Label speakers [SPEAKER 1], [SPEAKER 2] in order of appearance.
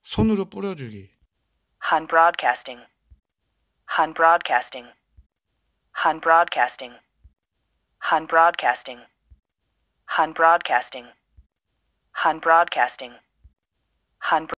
[SPEAKER 1] 손으로 뿌려주기.
[SPEAKER 2] Han broadcasting. Han broadcasting. Han broadcasting. Han broadcasting. Han broadcasting. Han broadcasting. Han